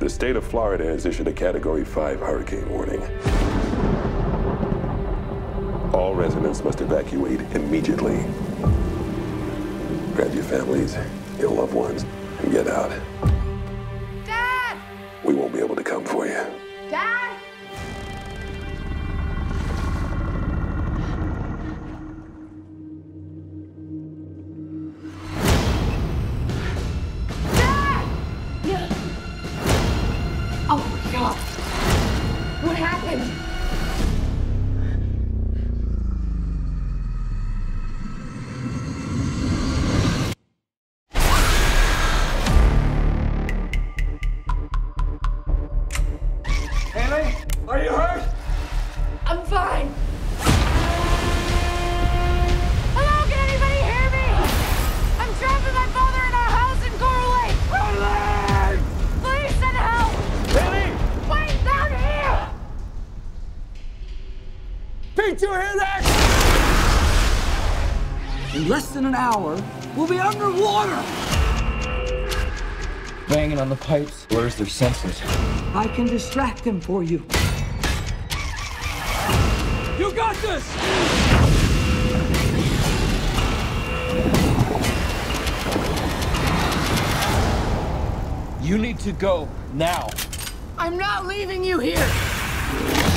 The state of Florida has issued a Category 5 hurricane warning. All residents must evacuate immediately. Grab your families, your loved ones, and get out. Dad! We won't be able to come for you. Dad! Dad! Oh my God. What happened? Are you hurt? I'm fine. Hello, can anybody hear me? I'm trapped with my father in our house in Coral Lake. Please send help. Haley! Wait, down here. Pete, you hear that? In less than an hour, we'll be underwater. Banging on the pipes blurs their senses. I can distract them for you. You got this! You need to go now. I'm not leaving you here.